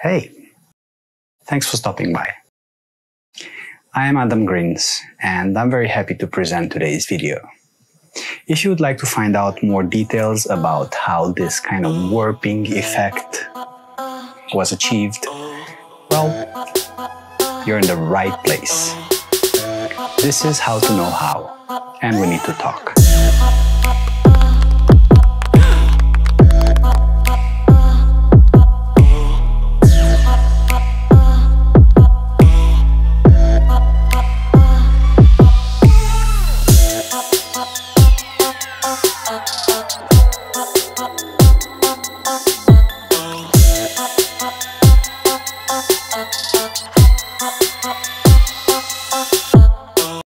Hey, thanks for stopping by. I am Adam Greens, and I'm very happy to present today's video. If you would like to find out more details about how this kind of warping effect was achieved, well, you're in the right place. This is How to Know How, and we need to talk.